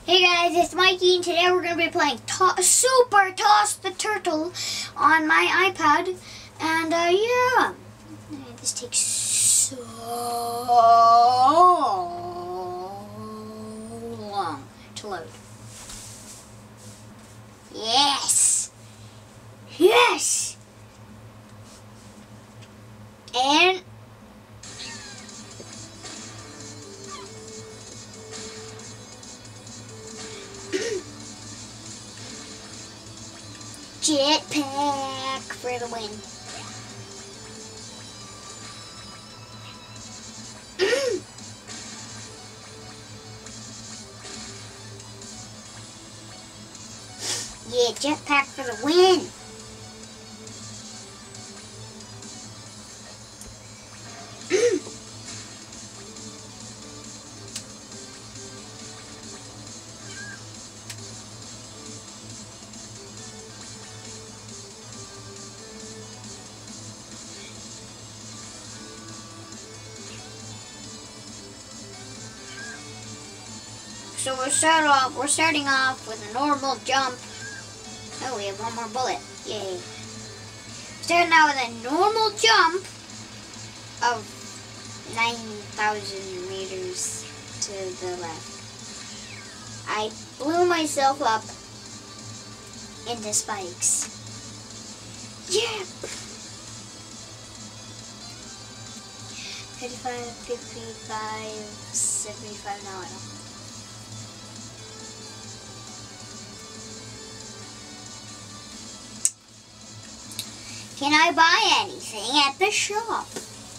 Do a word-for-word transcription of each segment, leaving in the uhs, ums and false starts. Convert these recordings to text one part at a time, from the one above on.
Hey guys, it's Mikey, and today we're going to be playing to Super Toss the Turtle on my iPad. And uh, yeah, this takes so long to load. Yes! Yes! And jetpack for the win. Yeah, jetpack for the win. So we're start off. We're starting off with a normal jump. Oh, we have one more bullet. Yay! Starting out with a normal jump of nine thousand meters to the left. I blew myself up into spikes. Yeah. thirty-five, fifty-five, seventy-five. Now I don't. Can I buy anything at the shop?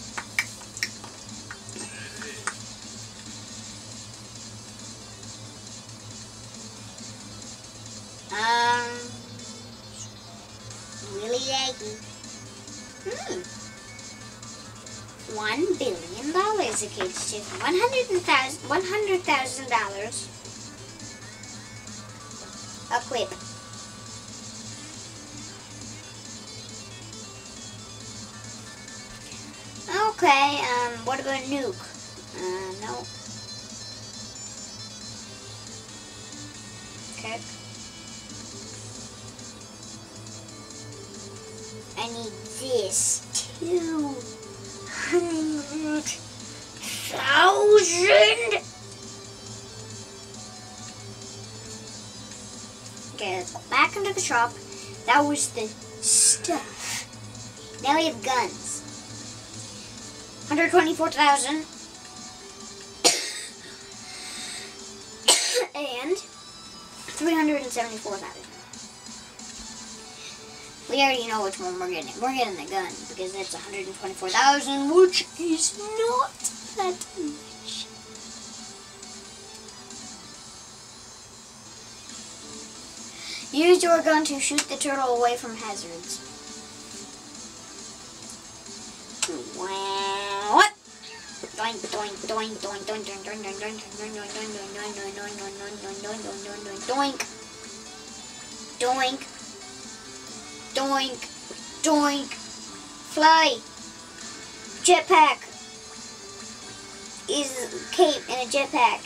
Um, really laggy. Hmm. One billion dollars equates to one hundred thousand, one hundred thousand dollars. Equip. Okay, um, what about a nuke? Uh, no. Okay. I need this. Two hundred thousand? Okay, let's go back into the shop. That was the stuff. Now we have guns. one hundred twenty-four thousand and three hundred seventy-four thousand. We already know which one we're getting. We're getting the gun because that's one hundred twenty-four thousand, which is not that much. Use your gun to shoot the turtle away from hazards. What? Doink doink doink doink doink doink doink doink doink doink doink doink doink fly. Jetpack is cape in a jetpack.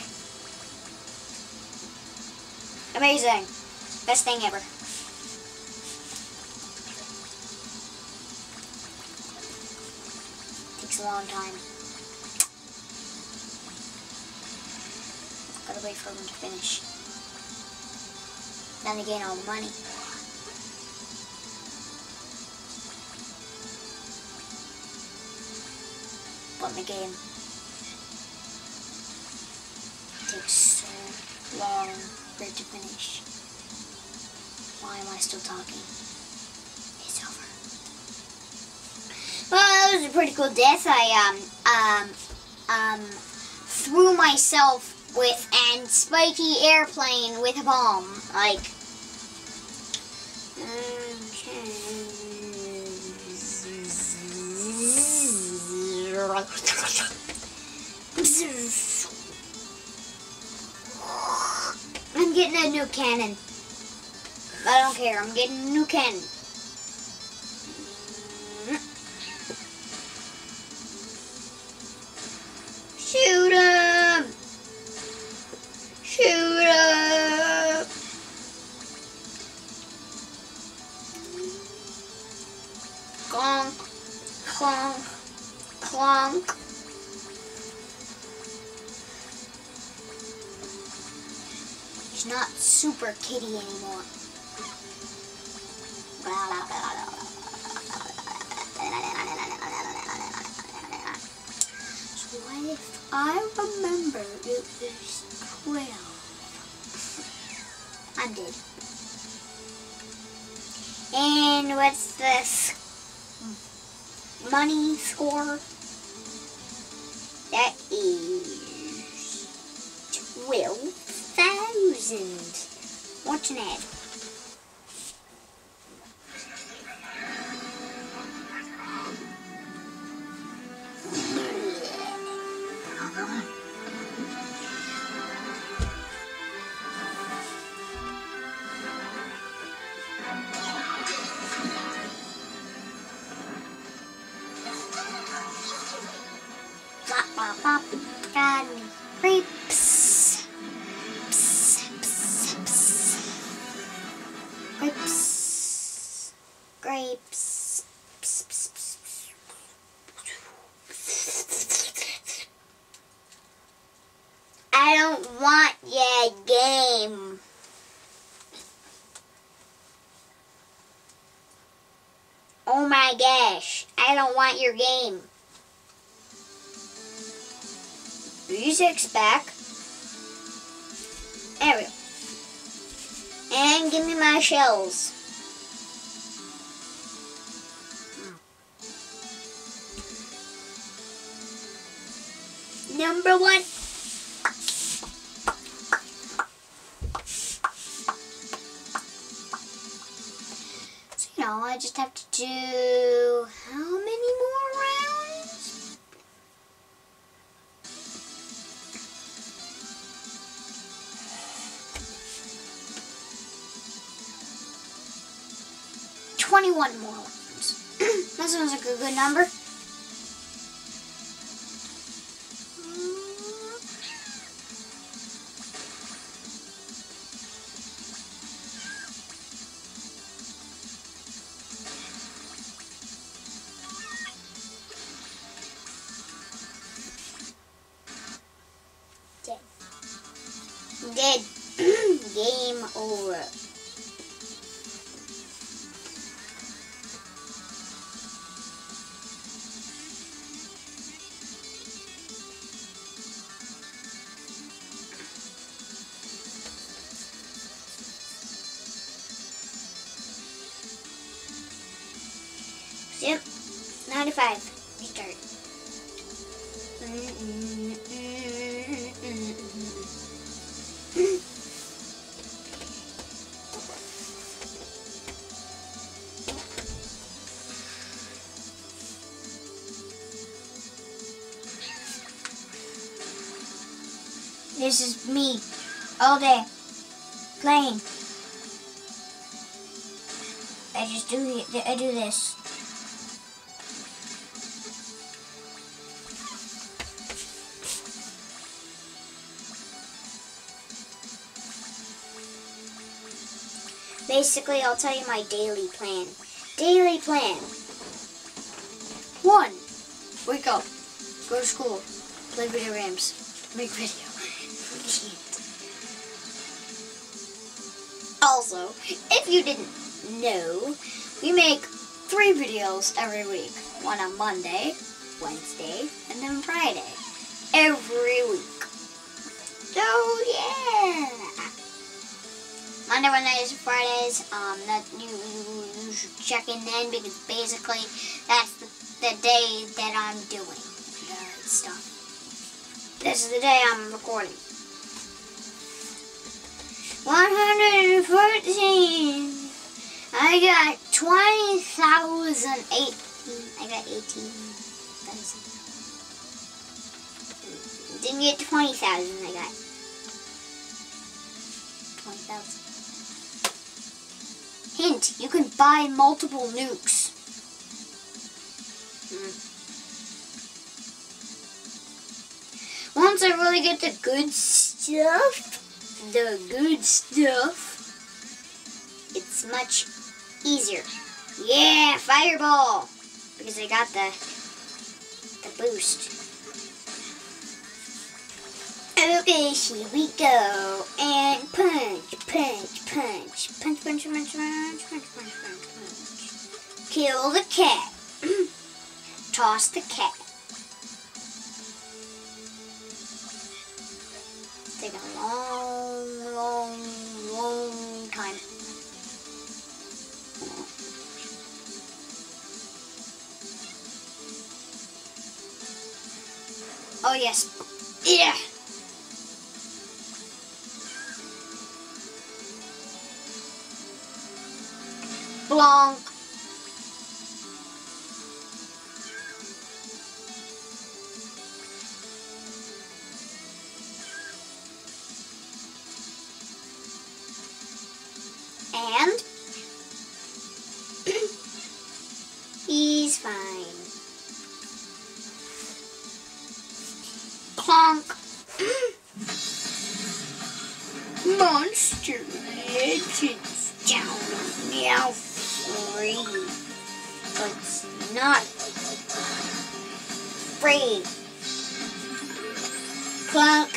Amazing. Best thing ever. Takes a long time. Gotta wait for them to finish. Then they gain all the money. But in the game, it takes so long for it to finish. Why am I still talking? It's over. Well, that was a pretty cool death. I um um um threw myself with an spiky airplane with a bomb. Like, I'm getting a new cannon. I don't care. I'm getting a new cannon. Shoot him! Shoot him! She's not Super Kitty anymore. So what if I remember it was twelve? I'm dead. And what's this money score? That is twelve thousand. What's an ad? Bop, bop, bop. Got me grapes. Psst, psst, psst. Grapes. Grapes. Psst, psst, psst. I don't want your game. Oh my gosh, I don't want your game. Music's back. There we go. And give me my shells. Number one. So, you know, I just have to do how many more rounds? twenty-one more rounds. That sounds like a good number. Dead. Game over. Yep. ninety-five. Restart. This is me all day playing. I just do it. I do this. Basically, I'll tell you my daily plan. Daily plan. One, wake up, go to school, play video games, make video. Also, if you didn't know, we make three videos every week. One on Monday, Wednesday, and then Friday. Every week. So, yeah. Monday, Wednesdays, and Fridays, um, that you, you, you should check in then, because basically that's the, the day that I'm doing the stuff. This is the day I'm recording. one hundred fourteen. I got twenty thousand eighteen. I got eighteen thousand. Didn't get twenty thousand. I got twenty thousand. Hint, you can buy multiple nukes. Hmm. Once I really get the good stuff, the good stuff, it's much easier. Yeah, fireball! Because I got the, the boost. Okay, here we go. And punch. punch. Punch, punch, punch, punch, punch, punch, punch, punch. Kill the cat. Toss the cat. Take a long, long, long time. Oh yes. Yeah. Blanc. And he's fine. Clonk. Monster Legends down now free. But it's not free. Clonk.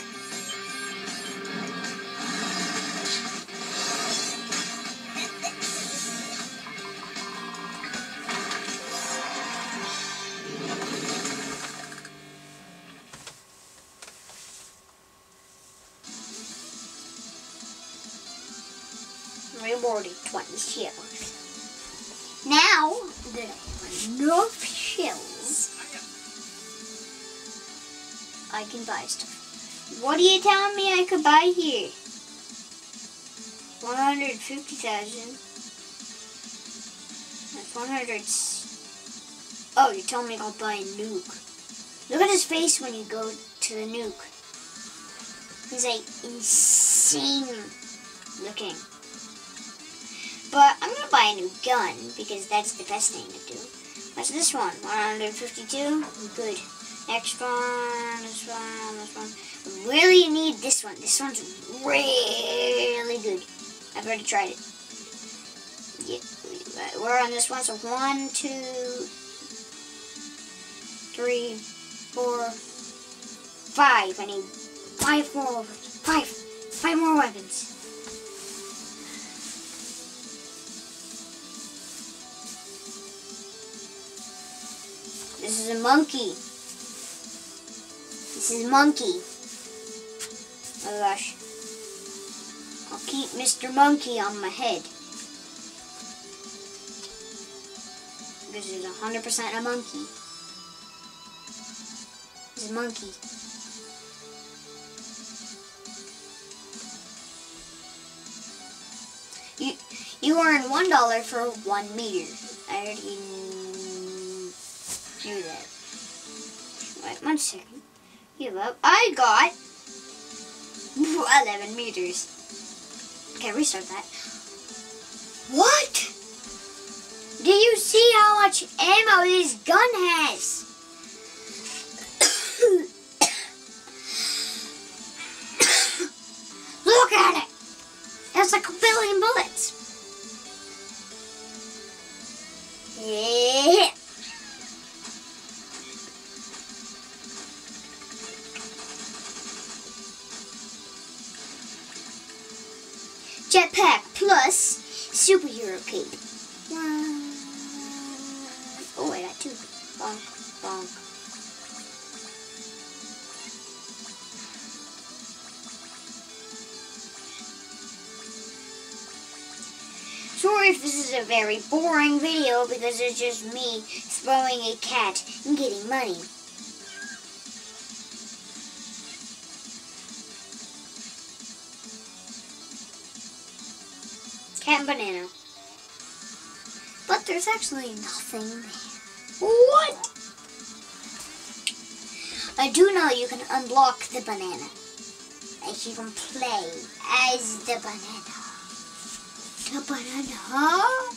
Rewarded twenty shells. Now there are enough shells. I can buy stuff. What are you telling me I could buy here? one hundred fifty thousand. That's one hundred. Oh, you're telling me I'll buy a nuke. Look at his face when you go to the nuke. He's like insane looking. But I'm gonna buy a new gun because that's the best thing to do. What's this one? one hundred fifty-two? Good. Next one, this one, this one. Really need this one. This one's really good. I've already tried it. Yeah, we're on this one. So one, two, three, four, five. I need five more. Five. Five more weapons. This is a monkey. This is a monkey. Oh gosh. I'll keep Mister Monkey on my head. This is one hundred percent a monkey. This is a monkey. You, you earn one dollar for one meter. I already do that. Wait one second. Give up. I got eleven meters. Okay, restart that. What? Do you see how much ammo this gun has? Look at it. That's like a billion bullets. Yeah. Jetpack plus superhero cape. Oh, I got two. Bonk, bonk. Sorry if this is a very boring video because it's just me throwing a cat and getting money. Cat and banana. But there's actually nothing there. What? I do know you can unblock the banana. Like you can play as the banana. The banana?